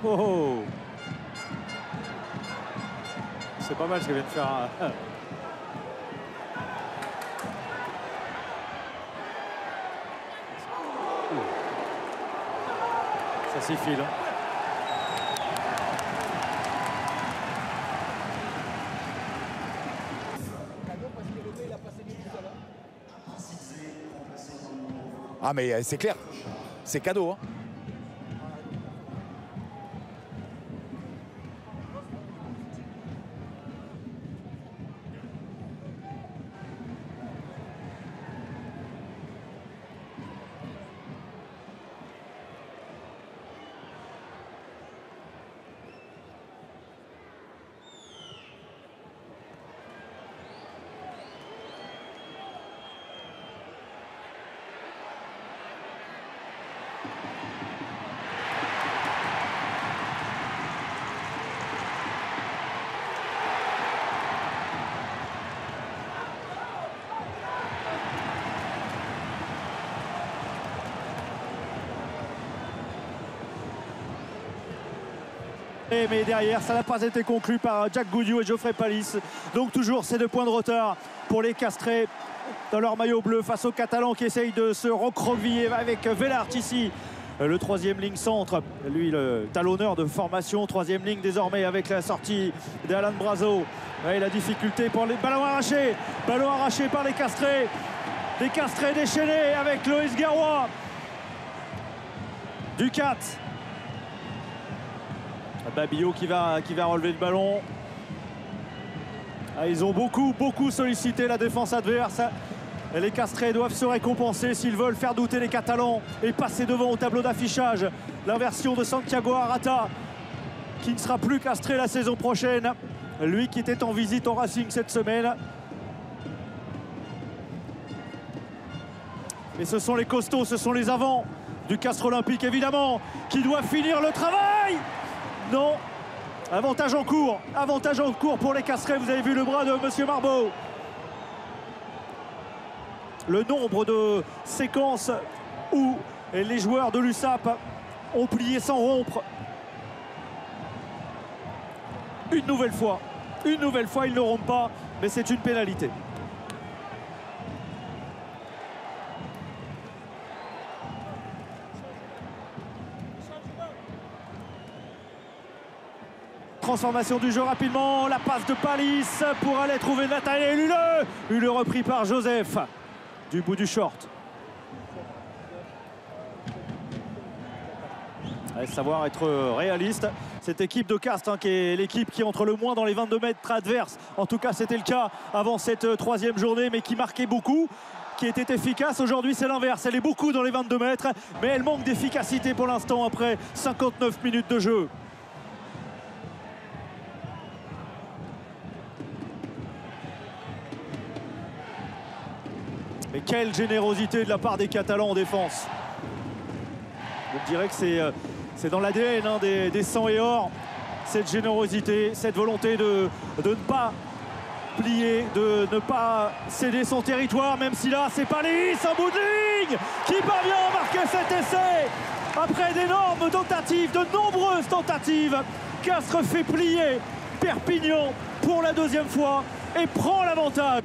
Oh, c'est pas mal ce qu'elle vient de faire. Ça s'y file. Ah mais c'est clair, c'est cadeau. Hein. Mais derrière, ça n'a pas été conclu par Jack Goudiou et Geoffrey Palis. Donc toujours ces 2 points de retard pour les Castrés dans leur maillot bleu face aux Catalans qui essayent de se recroqueviller avec Vellart ici. Le 3e ligne centre, lui le talonneur de formation, 3e ligne désormais avec la sortie d'Alan Brazo. Et la difficulté pour les ballons arrachés par les Castrés. Des Castrés déchaînés avec Loïs Garoua. Ducat. Babillot qui va relever le ballon. Ah, ils ont beaucoup sollicité la défense adverse. Et les Castrés doivent se récompenser s'ils veulent faire douter les Catalans et passer devant au tableau d'affichage. L'inversion de Santiago Arata qui ne sera plus castré la saison prochaine. Lui qui était en visite au Racing cette semaine. Et ce sont les costauds, ce sont les avants du Castres Olympique évidemment qui doivent finir le travail. Non, avantage en cours pour les Castrés. Vous avez vu le bras de Monsieur Marbeau. Le nombre de séquences où les joueurs de l'USAP ont plié sans rompre. Une nouvelle fois, ils ne rompent pas, mais c'est une pénalité. Transformation du jeu rapidement, la passe de Palis pour aller trouver Nathaniel Huleux. Huleux repris par Joseph du bout du short. Allez, savoir être réaliste. Cette équipe de Castres qui est l'équipe qui entre le moins dans les 22 mètres adverses. En tout cas, c'était le cas avant cette 3e journée, mais qui marquait beaucoup, qui était efficace. Aujourd'hui, c'est l'inverse. Elle est beaucoup dans les 22 mètres, mais elle manque d'efficacité pour l'instant après 59 minutes de jeu. Mais quelle générosité de la part des Catalans en défense. Je dirais que c'est dans l'ADN des Sang et Or, cette générosité, cette volonté de ne pas plier, de ne pas céder son territoire, même si là c'est Palis en bout de ligne qui parvient à marquer cet essai. Après d'énormes tentatives, de nombreuses tentatives, Castres fait plier Perpignan pour la 2e fois et prend l'avantage.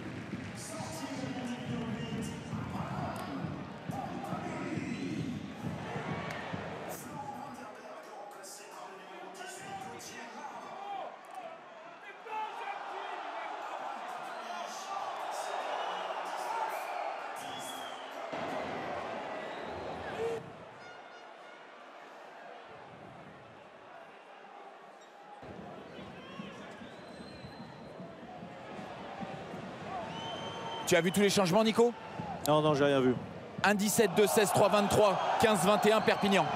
Tu as vu tous les changements, Nico? Non, non, j'ai rien vu. 1-17, 2-16, 3-23, 15-21, Perpignan.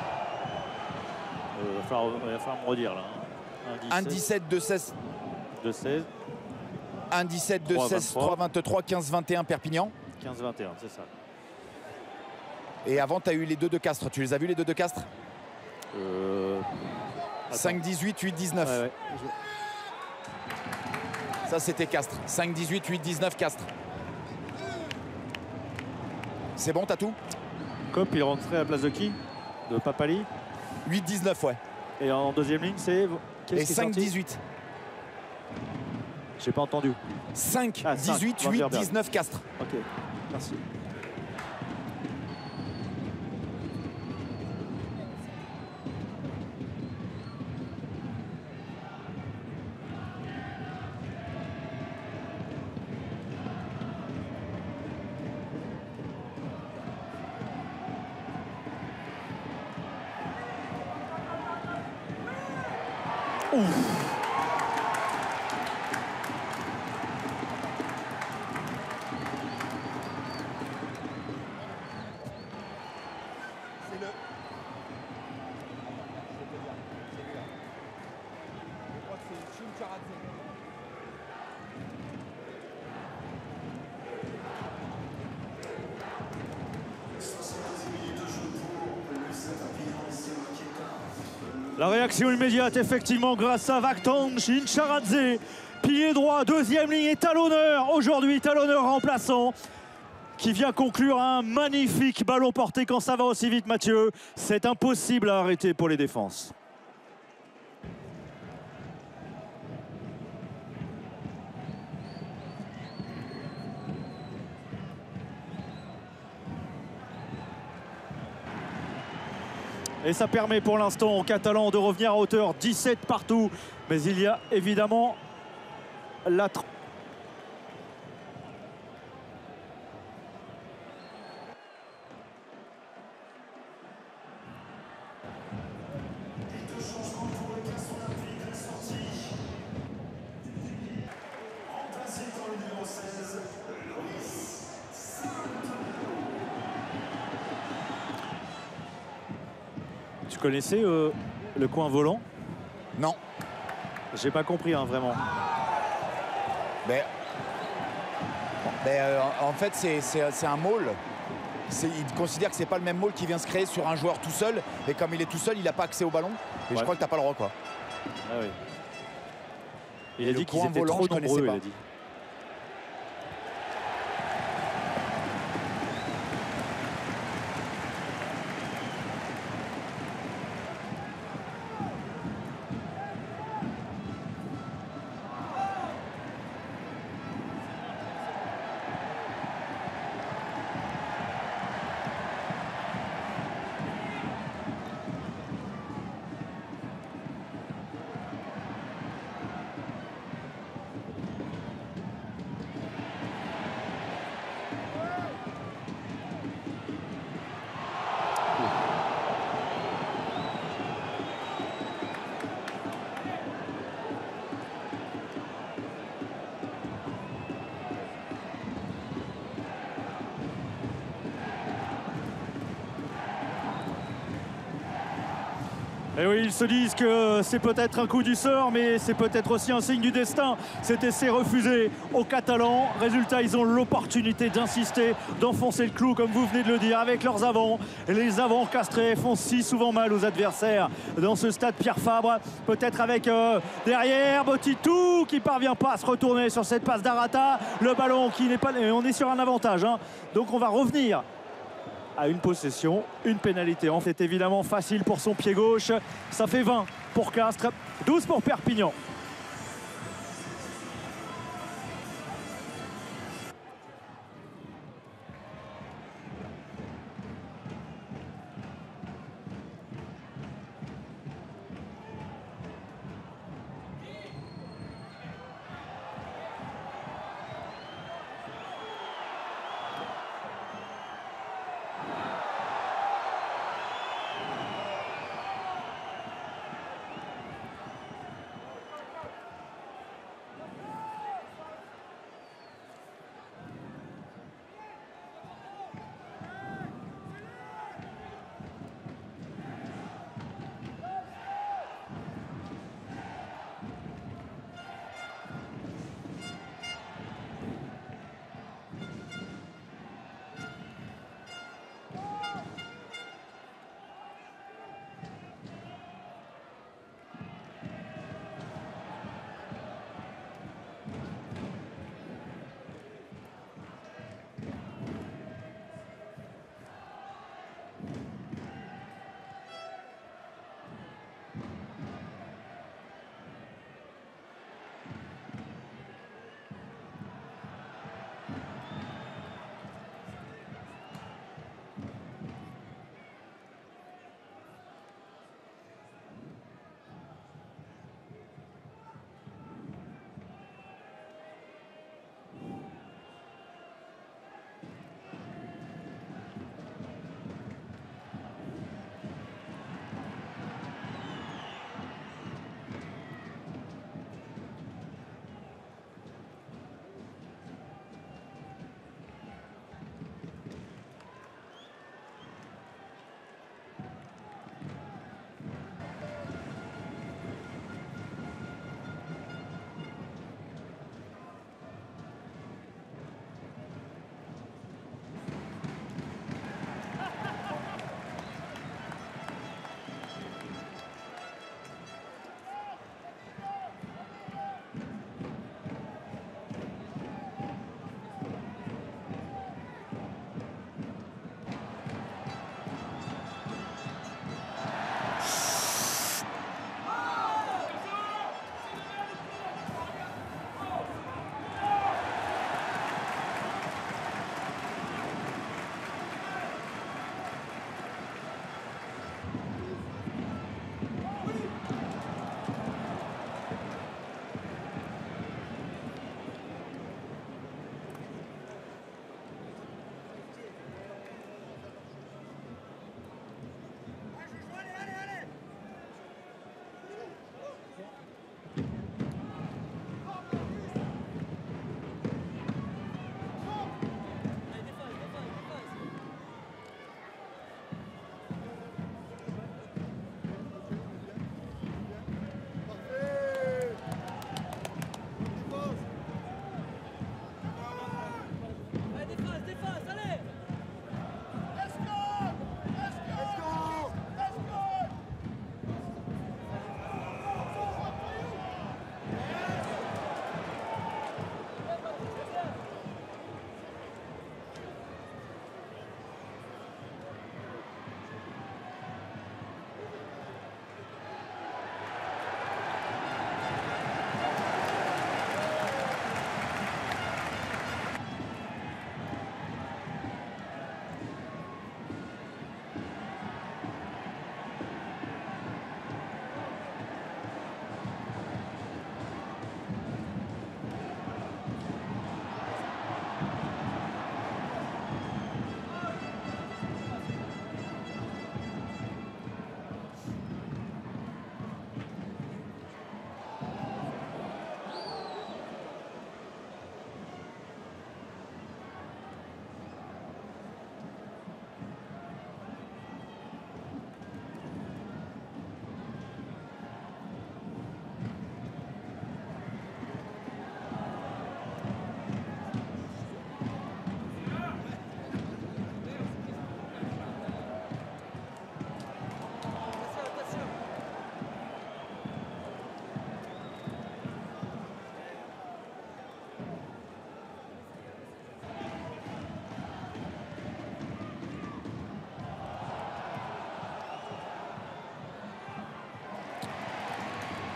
Il va falloir me redire là. 1-17, 2-16. 2-16. 1-17, 2-16, 3-23, 15-21, Perpignan. 15-21, c'est ça. Et avant, tu as eu les 2 de Castres. Tu les as vus, les 2 de Castres? 5-18, 8-19. Ouais. Ça, c'était Castres. 5-18, 8-19, Castres. C'est bon, t'as tout? Cop, il rentrait à la place de qui? De Papali? 8-19, ouais. Et en deuxième ligne, c'est... Et 5-18. J'ai pas entendu. 5, Ah, 18, 5, 8, 19, Castres. Ok, merci. Ouf. La réaction immédiate, effectivement, grâce à Vakhtang Shincharadze. Pilier droit, deuxième ligne et talonneur. Aujourd'hui, talonneur remplaçant qui vient conclure un magnifique ballon porté quand ça va aussi vite, Mathieu. C'est impossible à arrêter pour les défenses. Et ça permet pour l'instant aux Catalans de revenir à hauteur 17 partout. Mais il y a évidemment la... Tu connaissais le coin volant? Non. J'ai pas compris, hein, vraiment. En fait, c'est un maul. Il considère que c'est pas le même maul qui vient se créer sur un joueur tout seul. Et comme il est tout seul, il n'a pas accès au ballon. Et je crois que tu n'as pas le droit, quoi. Ah oui. Il a dit qu'ils étaient trop nombreux, il a dit. Et oui, ils se disent que c'est peut-être un coup du sort, mais c'est peut-être aussi un signe du destin. Cet essai refusé aux Catalans. Résultat, ils ont l'opportunité d'insister, d'enfoncer le clou, comme vous venez de le dire, avec leurs avants. Et les avants castrés font si souvent mal aux adversaires dans ce stade Pierre Fabre. Peut-être avec derrière Botitou qui parvient pas à se retourner sur cette passe d'Arata. Le ballon qui n'est pas... On est sur un avantage, hein. Donc on va revenir à une possession, une pénalité. C'est évidemment facile pour son pied gauche. Ça fait 20 pour Castres, 12 pour Perpignan.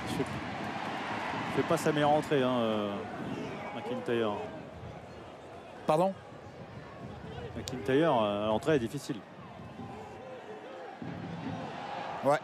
fait pas sa meilleure entrée, hein, McIntyre. Pardon? McIntyre, l'entrée est difficile. Ouais.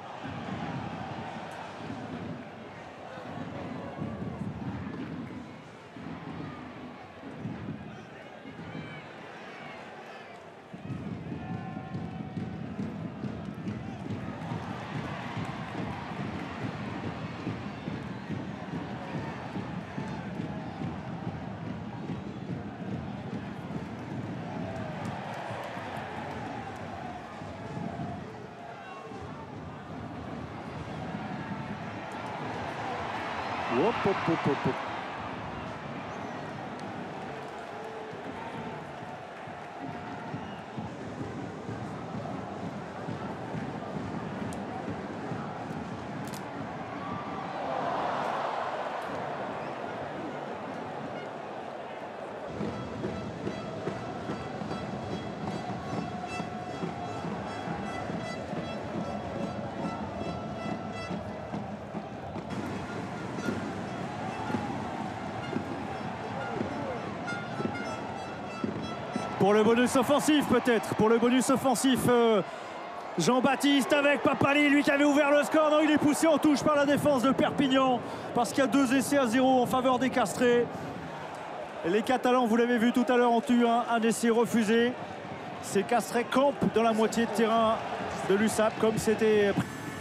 Hop, hop, hop, hop, hop. Pour le bonus offensif peut-être, pour le bonus offensif, Jean-Baptiste avec Papali, lui qui avait ouvert le score. Non, il est poussé en touche par la défense de Perpignan parce qu'il y a 2 essais à 0 en faveur des Castrés. Les Catalans, vous l'avez vu tout à l'heure, ont eu un essai refusé. Ces Castrés campent dans la moitié de terrain de l'USAP comme c'était...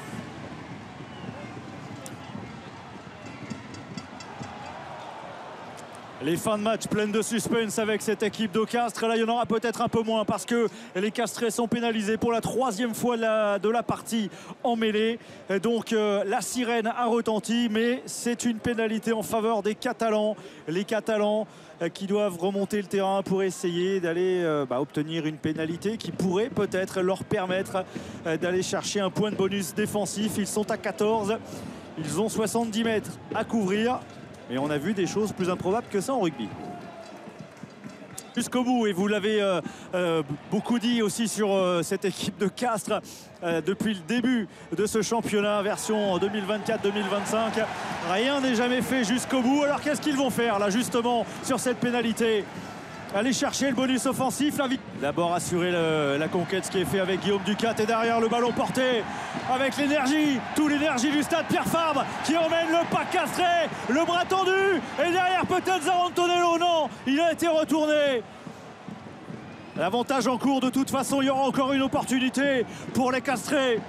Les fins de match pleines de suspense avec cette équipe de Castres. Là, il y en aura peut-être un peu moins parce que les Castrés sont pénalisés pour la 3e fois de la partie en mêlée. Et donc, la sirène a retenti, mais c'est une pénalité en faveur des Catalans. Les Catalans qui doivent remonter le terrain pour essayer d'aller obtenir une pénalité qui pourrait peut-être leur permettre d'aller chercher un point de bonus défensif. Ils sont à 14. Ils ont 70 mètres à couvrir. Et on a vu des choses plus improbables que ça en rugby. Jusqu'au bout, et vous l'avez beaucoup dit aussi sur cette équipe de Castres depuis le début de ce championnat version 2024-2025. Rien n'est jamais fait jusqu'au bout. Alors qu'est-ce qu'ils vont faire là justement sur cette pénalité? Aller chercher le bonus offensif. D'abord assurer la conquête, ce qui est fait avec Guillaume Ducat. Et derrière le ballon porté avec l'énergie, toute l'énergie du stade Pierre Fabre qui emmène le pack castré. Le bras tendu. Et derrière peut-être Zarantonello. Non, il a été retourné. L'avantage en cours, de toute façon, il y aura encore une opportunité pour les Castrés.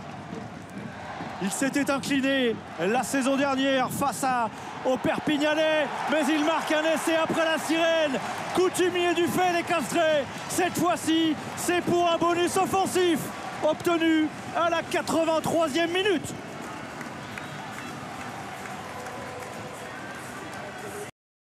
Il s'était incliné la saison dernière face aux Perpignanais, mais il marque un essai après la sirène. Coutumier du fait, les Castrés. Cette fois-ci, c'est pour un bonus offensif obtenu à la 83e minute.